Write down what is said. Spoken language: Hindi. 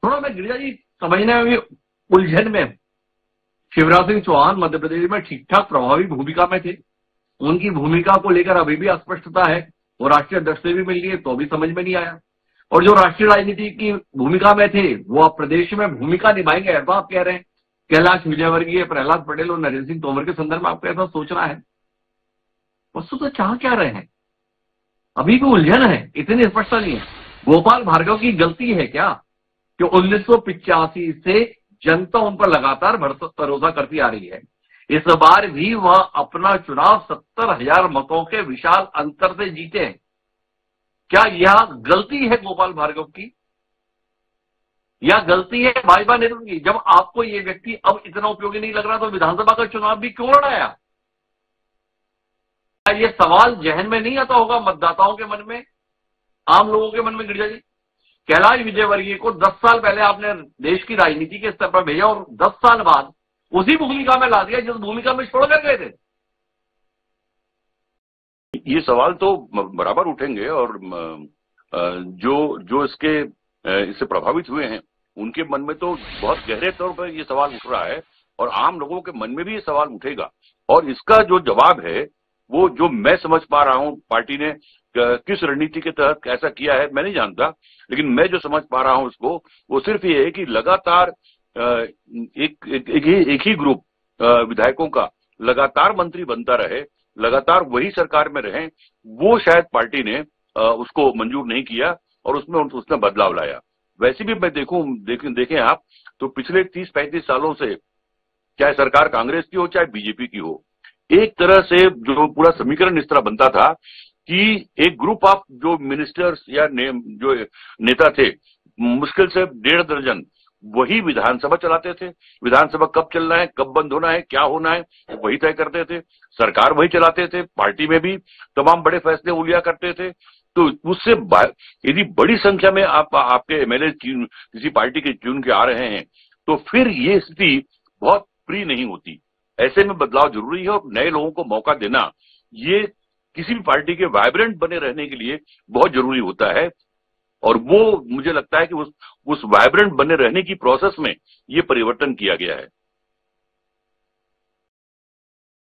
थोड़ा मैं गिरिजा जी समझने में भी उलझन में। शिवराज सिंह चौहान मध्य प्रदेश में ठीक ठाक प्रभावी भूमिका में थे, उनकी भूमिका को लेकर अभी भी अस्पष्टता है। वो राष्ट्रीय अध्यक्ष से भी मिल लिए तो भी समझ में नहीं आया, और जो राष्ट्रीय राजनीति की भूमिका में थे वो अब प्रदेश में भूमिका निभाएंगे ऐसा आप कह रहे हैं। कैलाश विजयवर्गीय, प्रहलाद पटेल और नरेंद्र सिंह तोमर के संदर्भ में आपको ऐसा सोचना है? वस्तु तो चाह क्या रहे हैं, अभी भी उलझन है, इतनी स्पष्टता नहीं है। गोपाल भार्गव की गलती है क्या कि 1985 से जनता उन पर लगातार भरोसा करती आ रही है? इस बार भी वह अपना चुनाव 70,000 मतों के विशाल अंतर से जीते हैं। क्या यह गलती है गोपाल भार्गव की, या गलती है भाजपा नेतृत्व की? जब आपको ये व्यक्ति अब इतना उपयोगी नहीं लग रहा तो विधानसभा का चुनाव भी क्यों लड़ाया? क्या ये सवाल जहन में नहीं आता होगा मतदाताओं के मन में, आम लोगों के मन में? गिरिजा जी, कैलाश विजयवर्गीय को 10 साल पहले आपने देश की राजनीति के स्तर पर भेजा और 10 साल बाद उसी भूमिका में ला दिया जिस भूमिका में छोड़ कर गए थे। ये सवाल तो बराबर उठेंगे, और जो इससे प्रभावित हुए हैं उनके मन में तो बहुत गहरे तौर पर ये सवाल उठ रहा है, और आम लोगों के मन में भी ये सवाल उठेगा। और इसका जो जवाब है वो जो मैं समझ पा रहा हूं, पार्टी ने किस रणनीति के तहत ऐसा किया है मैं नहीं जानता, लेकिन मैं जो समझ पा रहा हूं उसको, वो सिर्फ ये है कि लगातार एक ही ग्रुप विधायकों का लगातार मंत्री बनता रहे, लगातार वही सरकार में रहे, वो शायद पार्टी ने उसको मंजूर नहीं किया और उसने बदलाव लाया। वैसे भी मैं देखें आप तो पिछले 30-35 सालों से चाहे सरकार कांग्रेस की हो चाहे बीजेपी की हो, एक तरह से जो पूरा समीकरण इस तरह बनता था कि एक ग्रुप ऑफ जो मिनिस्टर्स या जो नेता थे, मुश्किल से 1.5 दर्जन, वही विधानसभा चलाते थे। विधानसभा कब चलना है, कब बंद होना है, क्या होना है, वही तय करते थे। सरकार वही चलाते थे, पार्टी में भी तमाम बड़े फैसले वो लिया करते थे। तो उससे यदि बड़ी संख्या में आपके एमएलए किसी पार्टी के चुन के आ रहे हैं तो फिर ये स्थिति बहुत प्रिय नहीं होती। ऐसे में बदलाव जरूरी है, और नए लोगों को मौका देना ये किसी भी पार्टी के वाइब्रेंट बने रहने के लिए बहुत जरूरी होता है। और वो मुझे लगता है कि उस वाइब्रेंट बने रहने की प्रोसेस में ये परिवर्तन किया गया है।